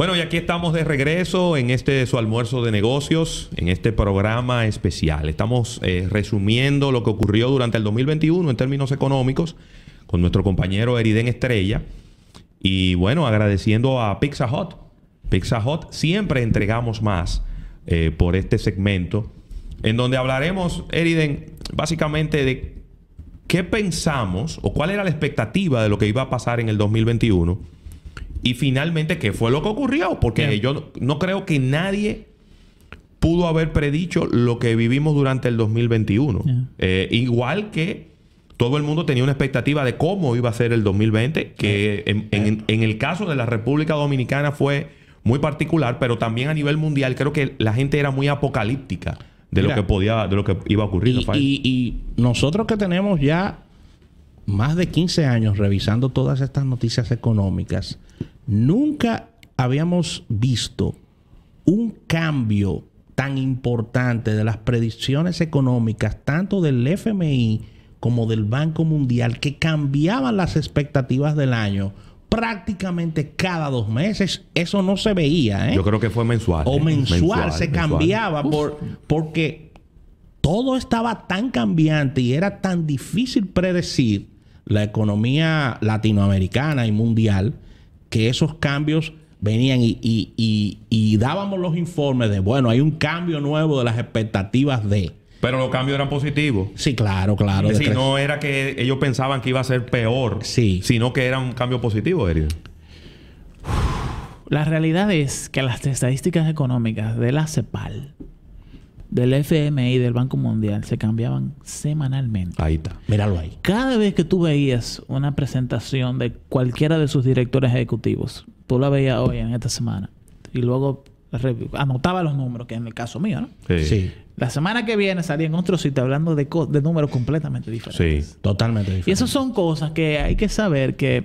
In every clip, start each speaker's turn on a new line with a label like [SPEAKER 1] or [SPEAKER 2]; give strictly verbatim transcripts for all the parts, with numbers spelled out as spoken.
[SPEAKER 1] Bueno, y aquí estamos de regreso en este su almuerzo de negocios, en este programa especial. Estamos eh, resumiendo lo que ocurrió durante el dos mil veintiuno en términos económicos con nuestro compañero Eriden Estrella. Y bueno, agradeciendo a Pizza Hut. Pizza Hut, siempre entregamos más eh, por este segmento, en donde hablaremos, Eriden, básicamente de qué pensamos o cuál era la expectativa de lo que iba a pasar en el dos mil veintiuno. Y finalmente, ¿qué fue lo que ocurrió? Porque yeah. yo no creo que nadie pudo haber predicho lo que vivimos durante el dos mil veintiuno. Yeah. Eh, igual que todo el mundo tenía una expectativa de cómo iba a ser el dos mil veinte, que yeah. en, en, en el caso de la República Dominicana fue muy particular, pero también a nivel mundial creo que la gente era muy apocalíptica de Mira, lo que podía, de lo que iba a ocurrir.
[SPEAKER 2] Y, y, y nosotros que tenemos ya más de quince años revisando todas estas noticias económicas, nunca habíamos visto un cambio tan importante de las predicciones económicas, tanto del F M I como del Banco Mundial, que cambiaban las expectativas del año prácticamente cada dos meses. Eso no se veía, ¿eh?
[SPEAKER 1] Yo creo que fue mensual.
[SPEAKER 2] O
[SPEAKER 1] ¿eh?
[SPEAKER 2] mensual,
[SPEAKER 1] mensual
[SPEAKER 2] se
[SPEAKER 1] mensual.
[SPEAKER 2] cambiaba por, porque todo estaba tan cambiante y era tan difícil predecir la economía latinoamericana y mundial, que esos cambios venían y, y, y, y dábamos los informes de, bueno, hay un cambio nuevo de las expectativas de...
[SPEAKER 1] Pero los cambios eran positivos.
[SPEAKER 2] Sí, claro, claro.
[SPEAKER 1] Es decir, no era que ellos pensaban que iba a ser peor,
[SPEAKER 2] sí.
[SPEAKER 1] sino que era un cambio positivo, Eriden.
[SPEAKER 3] La realidad es que las estadísticas económicas de la CEPAL, del F M I y del Banco Mundial se cambiaban semanalmente.
[SPEAKER 1] Ahí está.
[SPEAKER 2] Míralo ahí.
[SPEAKER 3] Cada vez que tú veías una presentación de cualquiera de sus directores ejecutivos, tú la veías hoy en esta semana y luego anotaba los números, que en el caso mío, ¿no?
[SPEAKER 1] Sí.
[SPEAKER 3] sí. La semana que viene salía en otro sitio hablando de, de números completamente diferentes.
[SPEAKER 1] Sí.
[SPEAKER 2] Totalmente diferentes.
[SPEAKER 3] Y esas son cosas que hay que saber que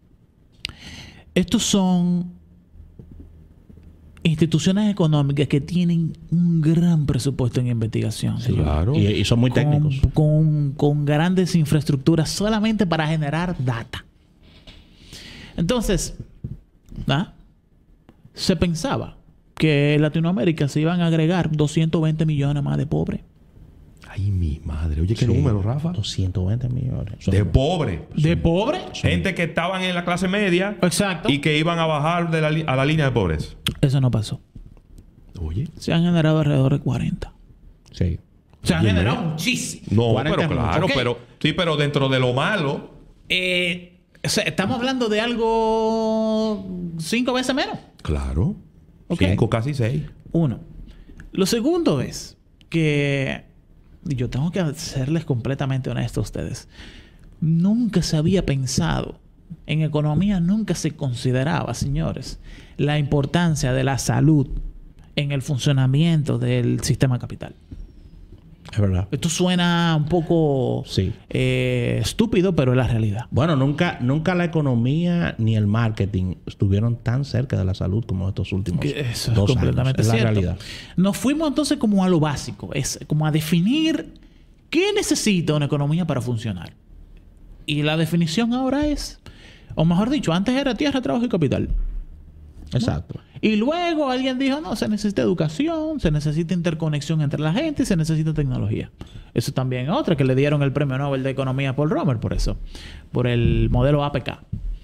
[SPEAKER 3] estos son instituciones económicas que tienen un gran presupuesto en investigación.
[SPEAKER 2] Sí, claro. Y, y son muy
[SPEAKER 3] con,
[SPEAKER 2] técnicos.
[SPEAKER 3] Con, con grandes infraestructuras solamente para generar data. Entonces, ¿ah? se pensaba que en Latinoamérica se iban a agregar doscientos veinte millones más de pobres.
[SPEAKER 1] Ay, mi madre. Oye, ¿qué
[SPEAKER 2] sí,
[SPEAKER 1] número, Rafa?
[SPEAKER 2] doscientos veinte millones. Son
[SPEAKER 1] de pobres.
[SPEAKER 3] ¿De pobres?
[SPEAKER 1] Gente que estaban en la clase media.
[SPEAKER 3] Exacto.
[SPEAKER 1] Y que iban a bajar de la a la línea de pobres.
[SPEAKER 3] Eso no pasó.
[SPEAKER 1] Oye.
[SPEAKER 3] Se han generado alrededor de cuarenta.
[SPEAKER 2] Sí.
[SPEAKER 3] Se han generado muchísimo.
[SPEAKER 1] No, pero claro. Okay. Pero, sí, pero dentro de lo malo...
[SPEAKER 3] Eh, o sea, estamos hablando de algo cinco veces menos.
[SPEAKER 1] Claro.
[SPEAKER 3] Okay.
[SPEAKER 1] Cinco, casi seis.
[SPEAKER 3] Uno. Lo segundo es que... Y yo tengo que serles completamente honesto a ustedes. Nunca se había pensado, en economía nunca se consideraba, señores, la importancia de la salud en el funcionamiento del sistema capital.
[SPEAKER 2] Es verdad.
[SPEAKER 3] Esto suena un poco
[SPEAKER 2] sí.
[SPEAKER 3] eh, estúpido, pero es la realidad.
[SPEAKER 2] Bueno, nunca, nunca la economía ni el marketing estuvieron tan cerca de la salud como estos últimos
[SPEAKER 3] Eso
[SPEAKER 2] dos
[SPEAKER 3] es completamente
[SPEAKER 2] años. Es
[SPEAKER 3] cierto.
[SPEAKER 2] la realidad.
[SPEAKER 3] Nos fuimos entonces como a lo básico. Es como a definir qué necesita una economía para funcionar. Y la definición ahora es, o mejor dicho, antes era tierra, trabajo y capital.
[SPEAKER 2] Exacto.
[SPEAKER 3] ¿No? Y luego alguien dijo, no, se necesita educación, se necesita interconexión entre la gente y se necesita tecnología. Eso también es otra que le dieron el premio Nobel de Economía a Paul Romer por eso, por el modelo A P K.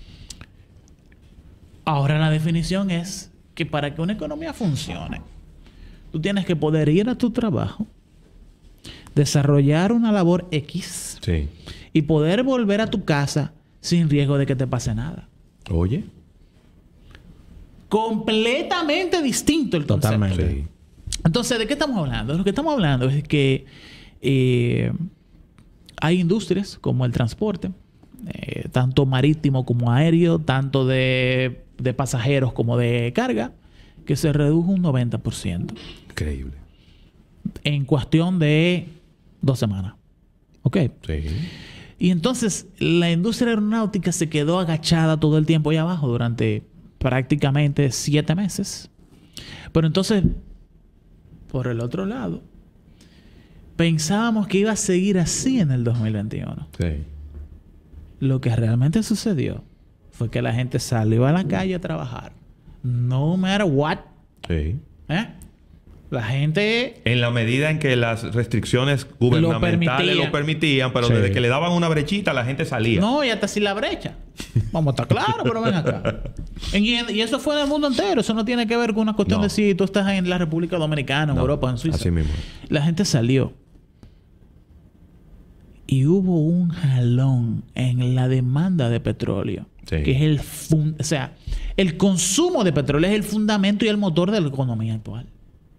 [SPEAKER 3] Ahora la definición es que para que una economía funcione, tú tienes que poder ir a tu trabajo, desarrollar una labor X
[SPEAKER 1] sí.
[SPEAKER 3] y poder volver a tu casa sin riesgo de que te pase nada.
[SPEAKER 1] Oye.
[SPEAKER 3] Completamente distinto el concepto.
[SPEAKER 2] Totalmente.
[SPEAKER 3] Sí. Entonces, ¿de qué estamos hablando? Lo que estamos hablando es que eh, hay industrias como el transporte, eh, tanto marítimo como aéreo, tanto de, de pasajeros como de carga, que se redujo un noventa por ciento.
[SPEAKER 1] Increíble.
[SPEAKER 3] En cuestión de dos semanas. ¿Ok?
[SPEAKER 1] Sí.
[SPEAKER 3] Y entonces, la industria aeronáutica se quedó agachada todo el tiempo ahí abajo durante prácticamente siete meses. Pero entonces, por el otro lado, pensábamos que iba a seguir así en el dos mil veintiuno.
[SPEAKER 1] Sí.
[SPEAKER 3] Lo que realmente sucedió fue que la gente salió a la calle a trabajar, no matter what.
[SPEAKER 1] Sí.
[SPEAKER 3] ¿eh? La gente...
[SPEAKER 1] En la medida en que las restricciones gubernamentales lo permitían,
[SPEAKER 3] Lo permitían
[SPEAKER 1] pero
[SPEAKER 2] Sí.
[SPEAKER 1] desde que le daban una brechita, la gente salía.
[SPEAKER 3] No, y hasta sin la brecha. Vamos a estar claros, pero ven acá. Y, y eso fue en el mundo entero. Eso no tiene que ver con una cuestión
[SPEAKER 1] No.
[SPEAKER 3] de si tú estás en la República Dominicana, en
[SPEAKER 1] No,
[SPEAKER 3] Europa, en Suiza.
[SPEAKER 1] así mismo.
[SPEAKER 3] La gente salió. Y hubo un jalón en la demanda de petróleo.
[SPEAKER 1] Sí.
[SPEAKER 3] Que es el... fun- o sea, el consumo de petróleo es el fundamento y el motor de la economía actual.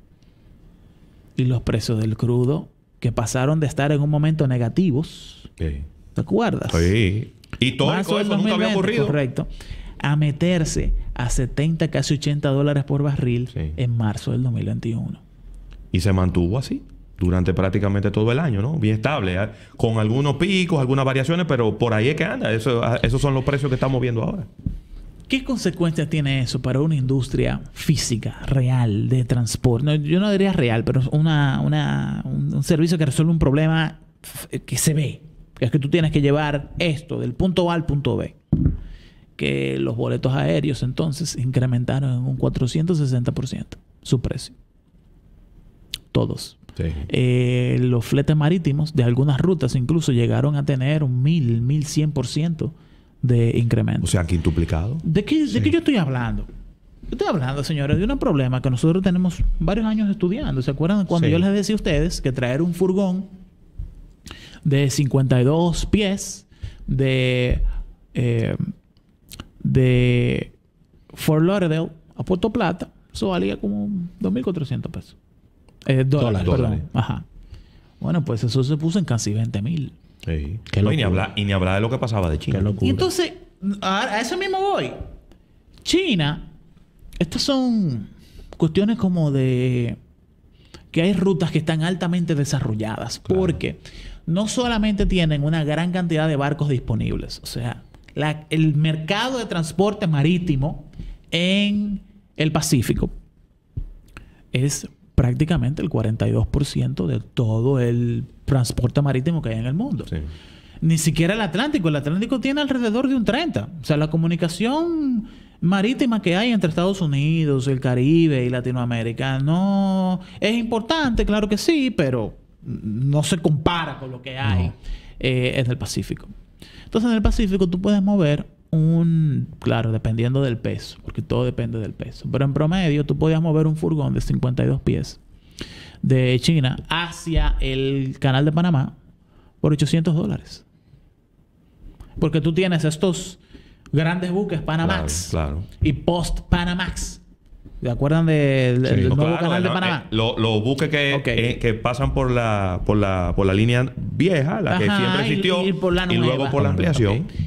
[SPEAKER 3] Y los precios del crudo, que pasaron de estar en un momento negativos,
[SPEAKER 1] Sí.
[SPEAKER 3] ¿te acuerdas?
[SPEAKER 1] Sí.
[SPEAKER 3] Marzo
[SPEAKER 1] Histórico,
[SPEAKER 3] del
[SPEAKER 1] eso nunca había
[SPEAKER 3] dos mil veinte,
[SPEAKER 1] ocurrido.
[SPEAKER 3] Correcto. A meterse a setenta, casi ochenta dólares por barril
[SPEAKER 1] Sí.
[SPEAKER 3] en marzo del dos mil veintiuno.
[SPEAKER 1] Y se mantuvo así durante prácticamente todo el año, ¿no? Bien estable, ¿eh? Con algunos picos, algunas variaciones, pero por ahí es que anda. Eso, esos son los precios que estamos viendo ahora.
[SPEAKER 3] ¿Qué consecuencias tiene eso para una industria física, real, de transporte? No, yo no diría real, pero una, una, un, un servicio que resuelve un problema f- que se ve. Que es que tú tienes que llevar esto del punto A al punto B. Que los boletos aéreos entonces incrementaron en un cuatrocientos sesenta por ciento su precio. Todos.
[SPEAKER 1] Sí.
[SPEAKER 3] Eh, los fletes marítimos de algunas rutas incluso llegaron a tener un mil, mil cien por ciento de incremento.
[SPEAKER 1] O sea, quintuplicado.
[SPEAKER 3] ¿De qué, ¿De qué yo estoy hablando? Yo estoy hablando, señores, de un problema que nosotros tenemos varios años estudiando. ¿Se acuerdan cuando
[SPEAKER 1] Sí.
[SPEAKER 3] yo les decía a ustedes que traer un furgón de cincuenta y dos pies de, eh, de Fort Lauderdale a Puerto Plata, eso valía como dos mil cuatrocientos pesos? Eh, dólares,
[SPEAKER 2] Dólares.
[SPEAKER 3] perdón.
[SPEAKER 1] Dólares.
[SPEAKER 3] Ajá. Bueno, pues eso se puso en casi veinte mil.
[SPEAKER 1] Sí.
[SPEAKER 2] Qué
[SPEAKER 1] No, y, ni
[SPEAKER 2] locura.
[SPEAKER 1] hablar, y ni hablar de lo que pasaba de China.
[SPEAKER 2] Qué locura.
[SPEAKER 3] Y entonces, a, a eso mismo voy. China, estas son cuestiones como de que hay rutas que están altamente desarrolladas.
[SPEAKER 1] Claro.
[SPEAKER 3] Porque no solamente tienen una gran cantidad de barcos disponibles. O sea, la- el mercado de transporte marítimo en el Pacífico es prácticamente el cuarenta y dos por ciento de todo el transporte marítimo que hay en el mundo.
[SPEAKER 1] Sí.
[SPEAKER 3] Ni siquiera el Atlántico. El Atlántico tiene alrededor de un treinta. O sea, la comunicación marítima que hay entre Estados Unidos, el Caribe y Latinoamérica no es importante, claro que sí, pero no se compara con lo que hay
[SPEAKER 1] No.
[SPEAKER 3] eh, en el Pacífico. Entonces, en el Pacífico tú puedes mover un... Claro, dependiendo del peso, porque todo depende del peso. Pero en promedio tú podías mover un furgón de cincuenta y dos pies de China hacia el canal de Panamá por ochocientos dólares. Porque tú tienes estos grandes buques Panamax
[SPEAKER 1] Claro, claro.
[SPEAKER 3] y Post-Panamax. ¿Se acuerdan de- de-
[SPEAKER 2] Sí.
[SPEAKER 3] del
[SPEAKER 1] No,
[SPEAKER 3] nuevo
[SPEAKER 1] claro,
[SPEAKER 3] canal de
[SPEAKER 1] no,
[SPEAKER 3] Panamá?
[SPEAKER 1] eh, lo- los buques que,
[SPEAKER 3] Ok.
[SPEAKER 1] eh, que pasan por la, por la por la línea vieja, la que
[SPEAKER 3] Ajá,
[SPEAKER 1] siempre
[SPEAKER 3] y-
[SPEAKER 1] existió,
[SPEAKER 3] y por la
[SPEAKER 1] y luego
[SPEAKER 3] nueva.
[SPEAKER 1] por la ampliación,
[SPEAKER 3] Ok.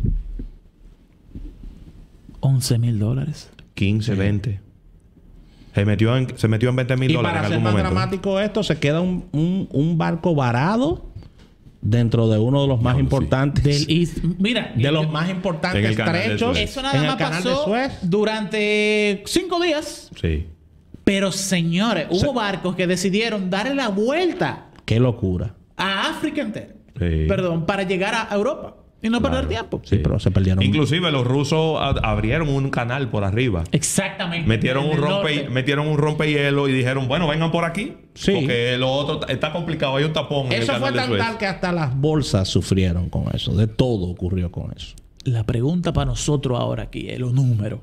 [SPEAKER 3] once mil dólares.
[SPEAKER 1] quince, veinte. Se metió en, se metió en veinte mil
[SPEAKER 2] Y
[SPEAKER 1] dólares
[SPEAKER 2] para
[SPEAKER 1] en
[SPEAKER 2] ser
[SPEAKER 1] algún
[SPEAKER 2] más
[SPEAKER 1] momento.
[SPEAKER 2] dramático esto, se queda un, un, un barco varado dentro de uno de los más
[SPEAKER 1] No, sí.
[SPEAKER 2] importantes.
[SPEAKER 3] Del East. Mira,
[SPEAKER 2] de los
[SPEAKER 3] yo-
[SPEAKER 2] más
[SPEAKER 1] En
[SPEAKER 2] importantes
[SPEAKER 1] el canal de
[SPEAKER 2] trechos
[SPEAKER 1] Suez.
[SPEAKER 3] eso
[SPEAKER 2] en
[SPEAKER 3] nada
[SPEAKER 2] el
[SPEAKER 3] más
[SPEAKER 2] canal de
[SPEAKER 3] pasó
[SPEAKER 2] Suez.
[SPEAKER 3] durante cinco días.
[SPEAKER 1] Sí.
[SPEAKER 3] Pero señores, hubo
[SPEAKER 2] Se-
[SPEAKER 3] barcos que decidieron darle la vuelta
[SPEAKER 2] Qué locura.
[SPEAKER 3] a África entera.
[SPEAKER 1] Sí.
[SPEAKER 3] Perdón, para llegar a Europa y no perder tiempo.
[SPEAKER 2] Sí, pero se perdieron.
[SPEAKER 1] Inclusive los rusos a- abrieron un canal por arriba.
[SPEAKER 3] Exactamente.
[SPEAKER 1] Metieron
[SPEAKER 3] En
[SPEAKER 1] un
[SPEAKER 3] el
[SPEAKER 1] rompe,
[SPEAKER 3] norte.
[SPEAKER 1] metieron un rompehielo y dijeron, bueno, vengan por aquí.
[SPEAKER 2] Sí.
[SPEAKER 1] Porque lo otro t- está complicado. Hay un tapón en el
[SPEAKER 2] Eso
[SPEAKER 1] canal
[SPEAKER 2] fue
[SPEAKER 1] de
[SPEAKER 2] tan
[SPEAKER 1] Suez.
[SPEAKER 2] tal que hasta las bolsas sufrieron con eso. De todo ocurrió con eso.
[SPEAKER 3] La pregunta para nosotros ahora aquí es los números.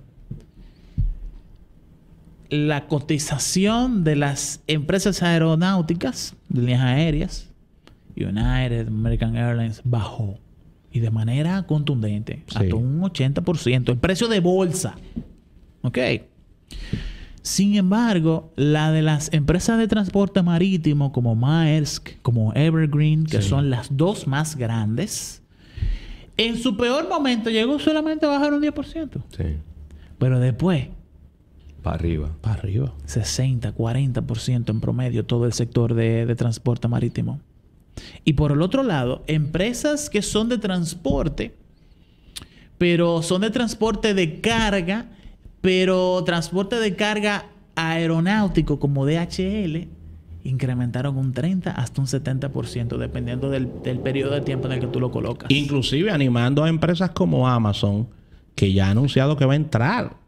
[SPEAKER 3] La cotización de las empresas aeronáuticas, de líneas aéreas, United, American Airlines, bajó. Y de manera contundente.
[SPEAKER 2] Sí.
[SPEAKER 3] Hasta un ochenta por ciento. El precio de bolsa. ¿Ok? Sin embargo, la de las empresas de transporte marítimo como Maersk, como Evergreen, que
[SPEAKER 2] Sí.
[SPEAKER 3] son las dos más grandes, en su peor momento llegó solamente a bajar un diez por ciento.
[SPEAKER 1] Sí.
[SPEAKER 3] Pero después,
[SPEAKER 1] Para arriba.
[SPEAKER 2] Para arriba.
[SPEAKER 3] sesenta, cuarenta por ciento en promedio todo el sector de, de transporte marítimo. Y por el otro lado, empresas que son de transporte, pero son de transporte de carga, pero transporte de carga aeronáutico como D H L, incrementaron un treinta hasta un setenta por ciento, dependiendo del, del periodo de tiempo en el que tú lo colocas.
[SPEAKER 2] Inclusive animando a empresas como Amazon, que ya ha anunciado que va a entrar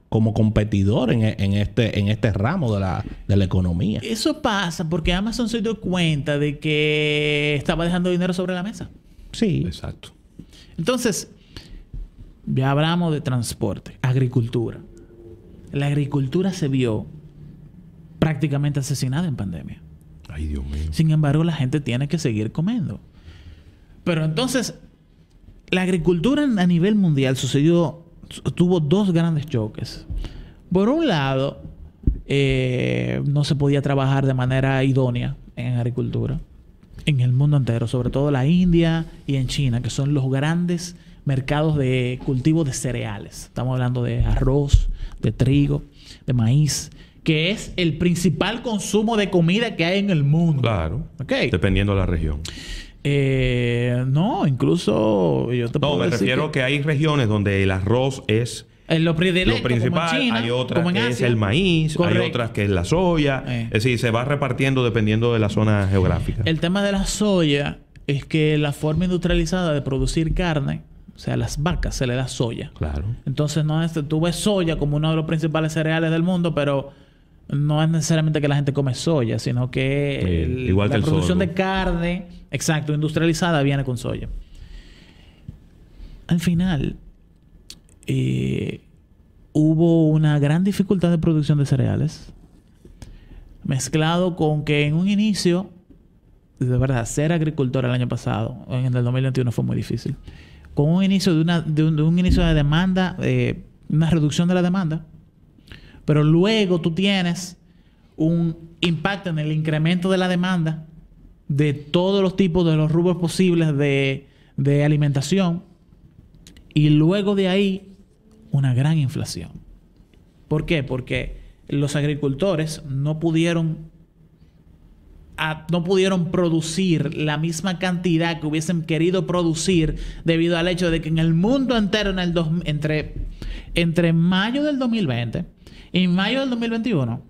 [SPEAKER 2] como competidor en, en, este, en este ramo de la, de la economía.
[SPEAKER 3] Eso pasa porque Amazon se dio cuenta de que estaba dejando dinero sobre la mesa.
[SPEAKER 2] Sí.
[SPEAKER 1] Exacto.
[SPEAKER 3] Entonces, ya hablamos de transporte, agricultura. La agricultura se vio prácticamente asesinada en pandemia.
[SPEAKER 1] Ay, Dios mío.
[SPEAKER 3] Sin embargo, la gente tiene que seguir comiendo. Pero entonces, la agricultura a nivel mundial sucedió, tuvo dos grandes choques. Por un lado, eh, no se podía trabajar de manera idónea en agricultura en el mundo entero, sobre todo la India y en China, que son los grandes mercados de cultivo de cereales. Estamos hablando de arroz, de trigo, de maíz, que es el principal consumo de comida que hay en el mundo.
[SPEAKER 1] Claro.
[SPEAKER 3] Okay.
[SPEAKER 1] Dependiendo de la región.
[SPEAKER 3] Eh, no, incluso yo te
[SPEAKER 1] No,
[SPEAKER 3] puedo
[SPEAKER 1] me
[SPEAKER 3] decir
[SPEAKER 1] refiero que... que hay regiones donde el arroz es
[SPEAKER 3] es lo,
[SPEAKER 1] lo principal.
[SPEAKER 3] China,
[SPEAKER 1] hay otras que
[SPEAKER 3] Asia.
[SPEAKER 1] es el maíz,
[SPEAKER 3] Correcto.
[SPEAKER 1] hay otras que es la soya.
[SPEAKER 3] Eh.
[SPEAKER 1] Es decir, se va repartiendo dependiendo de la zona geográfica.
[SPEAKER 3] El tema de la soya es que la forma industrializada de producir carne, o sea, a las vacas se le da soya.
[SPEAKER 1] Claro.
[SPEAKER 3] Entonces, no es, tú ves soya como uno de los principales cereales del mundo, pero no es necesariamente que la gente come soya, sino que
[SPEAKER 1] Sí,
[SPEAKER 3] el-
[SPEAKER 1] igual
[SPEAKER 3] la
[SPEAKER 1] que el
[SPEAKER 3] producción
[SPEAKER 1] sorgo.
[SPEAKER 3] de carne, exacto, industrializada, viene con soya. Al final, eh, hubo una gran dificultad de producción de cereales, mezclado con que en un inicio, de verdad, ser agricultor el año pasado, en el dos mil veintiuno fue muy difícil, con un inicio de, una, de, un, de un inicio de demanda, eh, una reducción de la demanda, pero luego tú tienes un impacto en el incremento de la demanda de todos los tipos de los rubros posibles de, de alimentación, y luego de ahí una gran inflación. ¿Por qué? Porque los agricultores no pudieron a- no pudieron producir la misma cantidad que hubiesen querido producir debido al hecho de que en el mundo entero en el dos, entre, entre mayo del dos mil veinte y mayo del dos mil veintiuno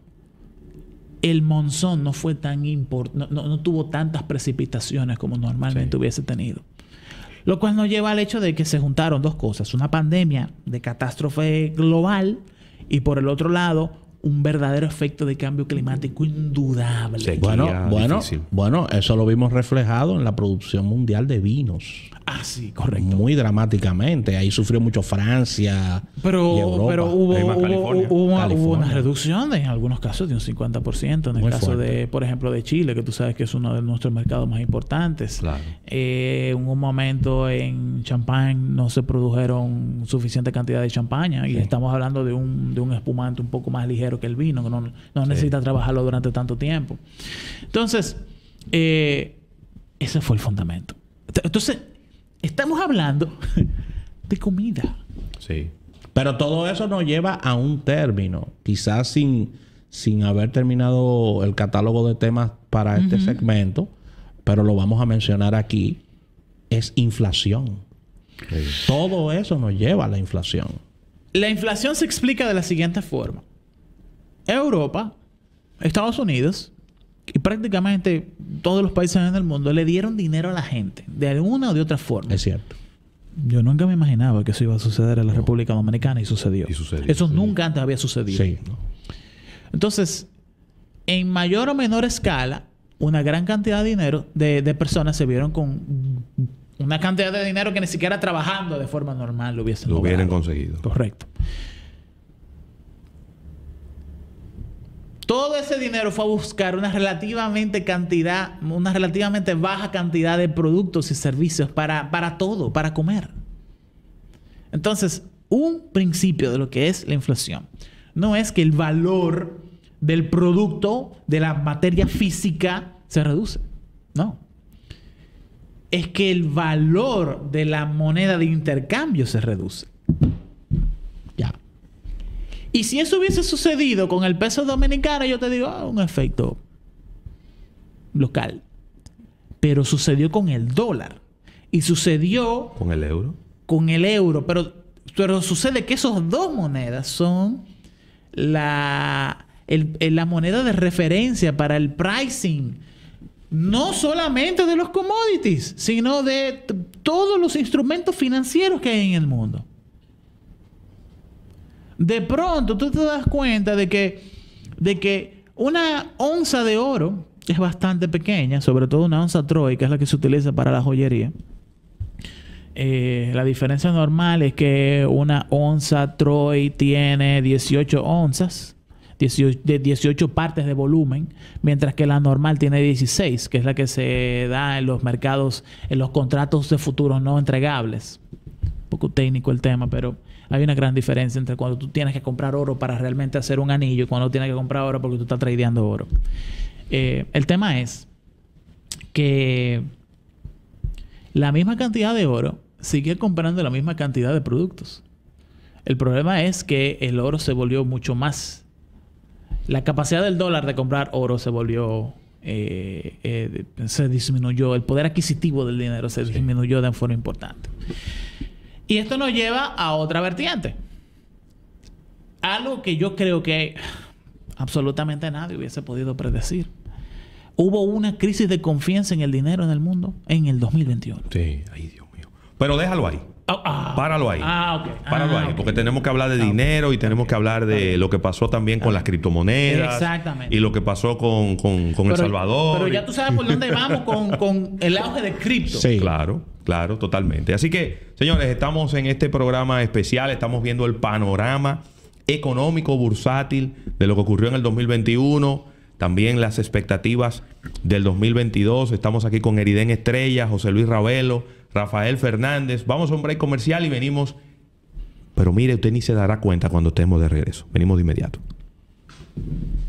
[SPEAKER 3] el monzón no fue tan import, no, no, no tuvo tantas precipitaciones como normalmente
[SPEAKER 1] Sí.
[SPEAKER 3] hubiese tenido. Lo cual nos lleva al hecho de que se juntaron dos cosas. Una pandemia de catástrofe global y por el otro lado un verdadero efecto de cambio climático indudable.
[SPEAKER 1] Sí.
[SPEAKER 2] Bueno,
[SPEAKER 1] Sequía
[SPEAKER 2] bueno,
[SPEAKER 1] difícil.
[SPEAKER 2] bueno, eso lo vimos reflejado en la producción mundial de vinos.
[SPEAKER 3] Ah, sí, correcto.
[SPEAKER 2] Muy dramáticamente. Ahí sufrió mucho Francia y
[SPEAKER 3] Pero,
[SPEAKER 2] Europa.
[SPEAKER 3] pero hubo,
[SPEAKER 1] Ahí más
[SPEAKER 3] hubo,
[SPEAKER 1] California.
[SPEAKER 3] hubo una, hubo
[SPEAKER 2] California.
[SPEAKER 3] una reducción de, en algunos casos de un cincuenta por ciento. En el
[SPEAKER 2] Muy
[SPEAKER 3] caso
[SPEAKER 2] fuerte.
[SPEAKER 3] de, por ejemplo, de Chile, que tú sabes que es uno de nuestros mercados más importantes.
[SPEAKER 1] Claro.
[SPEAKER 3] Eh, en un momento en champán no se produjeron suficiente cantidad de champaña. Y
[SPEAKER 2] Sí.
[SPEAKER 3] estamos hablando de un, de un espumante un poco más ligero que el vino, que no, no necesita trabajarlo durante tanto tiempo. Entonces, eh, ese fue el fundamento. Entonces, estamos hablando de comida.
[SPEAKER 1] Sí.
[SPEAKER 2] Pero todo eso nos lleva a un término. Quizás sin, sin haber terminado el catálogo de temas para este segmento, pero lo vamos a mencionar aquí. Es inflación.
[SPEAKER 1] Sí.
[SPEAKER 2] Todo eso nos lleva a la inflación.
[SPEAKER 3] La inflación se explica de la siguiente forma. Europa, Estados Unidos y prácticamente todos los países en el mundo le dieron dinero a la gente de alguna o de otra forma.
[SPEAKER 2] Es cierto.
[SPEAKER 3] Yo nunca me imaginaba que eso iba a suceder en la República Dominicana y sucedió.
[SPEAKER 1] Y sucedió,
[SPEAKER 3] Eso
[SPEAKER 1] sí.
[SPEAKER 3] nunca antes había sucedido.
[SPEAKER 2] Sí.
[SPEAKER 3] Entonces, en mayor o menor escala, una gran cantidad de dinero de, de personas se vieron con una cantidad de dinero que ni siquiera trabajando de forma normal lo hubiesen
[SPEAKER 1] Lo hubieran
[SPEAKER 3] logrado.
[SPEAKER 1] conseguido.
[SPEAKER 3] Correcto. Todo ese dinero fue a buscar una relativamente cantidad, una relativamente baja cantidad de productos y servicios para, para todo, para comer. Entonces, un principio de lo que es la inflación no es que el valor del producto, de la materia física, se reduce. No. Es que el valor de la moneda de intercambio se reduce.
[SPEAKER 2] Ya.
[SPEAKER 3] Y si eso hubiese sucedido con el peso dominicano, yo te digo, ah, un efecto local. Pero sucedió con el dólar. Y sucedió
[SPEAKER 1] Con el euro.
[SPEAKER 3] con el euro. Pero, pero sucede que esas dos monedas son la, el- el- la moneda de referencia para el pricing. No solamente de los commodities, sino de t- todos los instrumentos financieros que hay en el mundo. de pronto tú te das cuenta de que, de que una onza de oro es bastante pequeña, sobre todo una onza Troy, que es la que se utiliza para la joyería. Eh, la diferencia normal es que una onza Troy tiene dieciocho onzas, dieciocho, de dieciocho partes de volumen, mientras que la normal tiene dieciséis, que es la que se da en los mercados, en los contratos de futuros no entregables. Un poco técnico el tema, pero hay una gran diferencia entre cuando tú tienes que comprar oro para realmente hacer un anillo y cuando tienes que comprar oro porque tú estás tradeando oro. Eh, el tema es que la misma cantidad de oro sigue comprando la misma cantidad de productos. El problema es que el oro se volvió mucho más... La capacidad del dólar de comprar oro se volvió... Eh, eh, se disminuyó. El poder adquisitivo del dinero se sí. disminuyó de forma importante. Y esto nos lleva a otra vertiente. Algo que yo creo que absolutamente nadie hubiese podido predecir. Hubo una crisis de confianza en el dinero en el mundo en el dos mil veintiuno.
[SPEAKER 1] Sí, ay Dios mío. Pero déjalo ahí.
[SPEAKER 3] Oh, ah,
[SPEAKER 1] Páralo ahí.
[SPEAKER 3] Ah, ok.
[SPEAKER 1] Páralo
[SPEAKER 3] ah,
[SPEAKER 1] ahí.
[SPEAKER 3] okay.
[SPEAKER 1] Porque tenemos que hablar de
[SPEAKER 3] ah,
[SPEAKER 1] dinero
[SPEAKER 3] okay.
[SPEAKER 1] y tenemos que hablar de okay. lo que pasó también con las criptomonedas.
[SPEAKER 3] Exactamente.
[SPEAKER 1] Y lo que pasó con, con, con
[SPEAKER 3] pero,
[SPEAKER 1] El Salvador.
[SPEAKER 3] Pero ya tú sabes por dónde vamos con, con el auge de cripto.
[SPEAKER 1] Sí. Claro, claro, totalmente. Así que, señores, estamos en este programa especial. Estamos viendo el panorama económico bursátil de lo que ocurrió en el dos mil veintiuno. También las expectativas del dos mil veintidós. Estamos aquí con Eriden Estrella, José Luis Ravelo, Rafael Fernández. Vamos a un break comercial y venimos. Pero mire, usted ni se dará cuenta cuando estemos de regreso. Venimos de inmediato.